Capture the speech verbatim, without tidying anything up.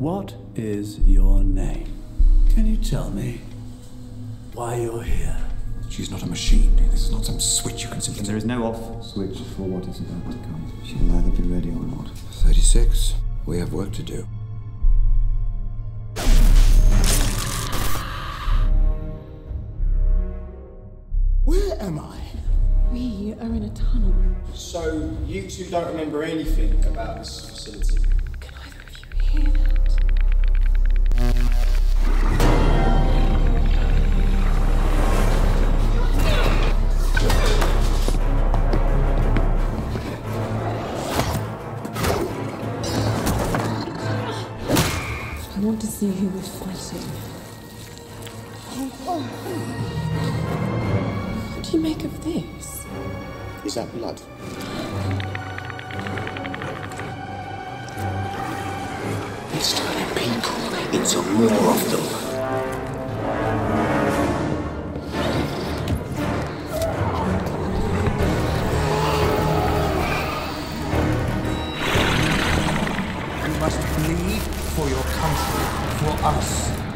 What is your name? Can you tell me why you're here? She's not a machine. This is not some switch you can simply... There is no off switch for what is about to come. She will either be ready or not. thirty-six. We have work to do. Where am I? We are in a tunnel. So, you two don't remember anything about this facility? Can either of you hear that? I want to see who we're fighting. What do you make of this? Is that blood? It's turning people into more of them. You must bleed for your country, for us.